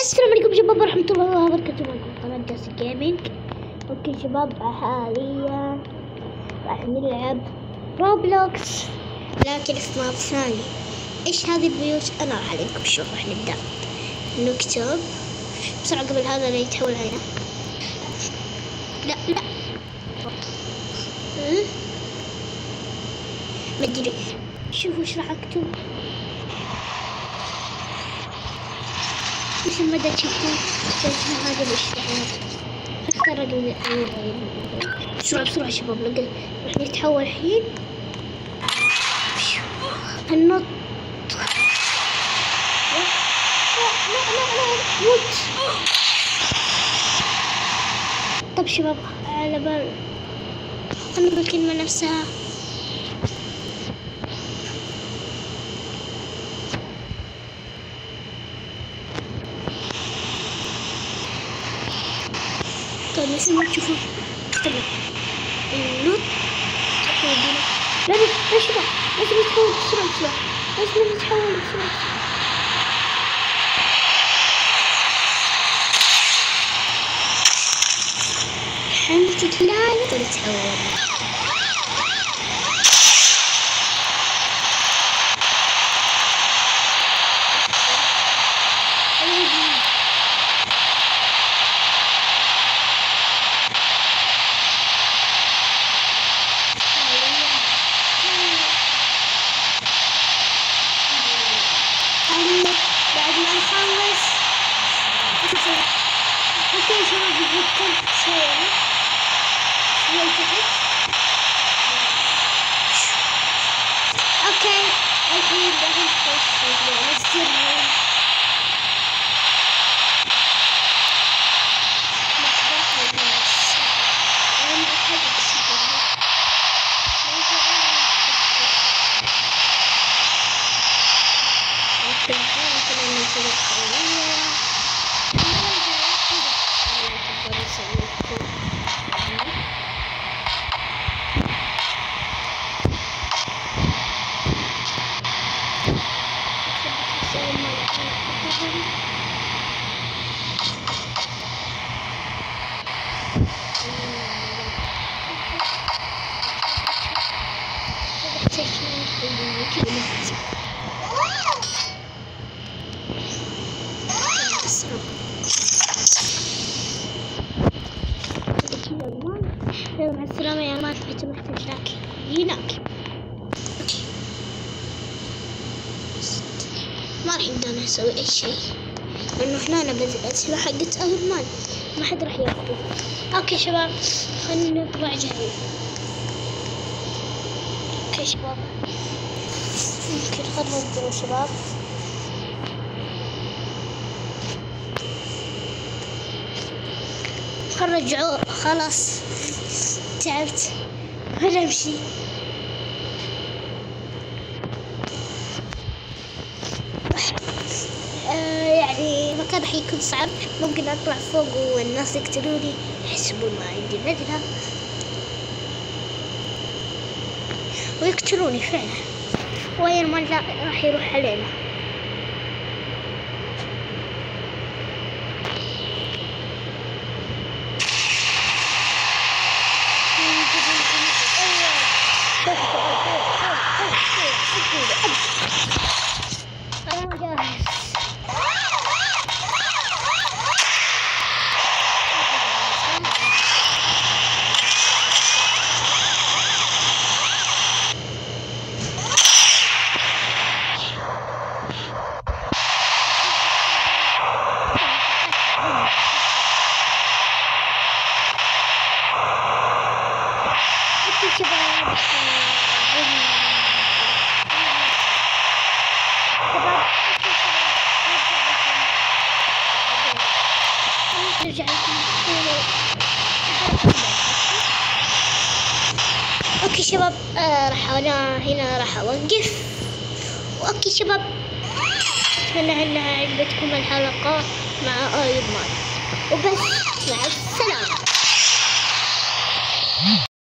السلام عليكم شباب ورحمة الله وبركاته. معكم قناة جاسي جيمنج. اوكي شباب، حاليا راح نلعب روبلوكس لكن في ماب ثاني. ايش هذه البيوت؟ انا راح اعلمكم. شوف راح نبدأ نكتب بسرعة قبل هذا لا يتحول علينا. لا ما ادري. شوفوا ايش راح اكتب مثل ما تشوفون. هذا الاشتراك اختار رقم بسرعة شباب. راح نتحول الحين. النط لا موت. طب شباب على بال خلنا الكلمة نفسها. طيب مثل ما تشوفون اكتبوا النط. لا شباب لازم نتحول بسرعة. لازم نتحول بسرعة. الحين لا نتحول. بعد ما نخلص اوكي شباب بنحط شوية تحت. اوكي الحين راح نخش السر. مع السلامة يا مان. حتى محتاج لك هناك. ما راح نقدر نسوي اي شيء لانه احنا نبذل الاسلحة حقت ايرون مان، ما حد راح ياخذه. اوكي شباب خلينا نطلع جهل. اوكي شباب ممكن خلينا شباب. رجعوا خلاص تعبت. خلينا نمشي. يعني المكان راح يكون صعب. ممكن اطلع فوق والناس يقتلوني يحسبون ما عندي بدلة ويقتلوني فعلا. وين ما راح يروح علينا. أنا جاهز. اوكي شباب هنا راح اوقف. اوكي شباب اتمنى انها عجبتكم الحلقة مع ايرون مان وبس. مع السلامة.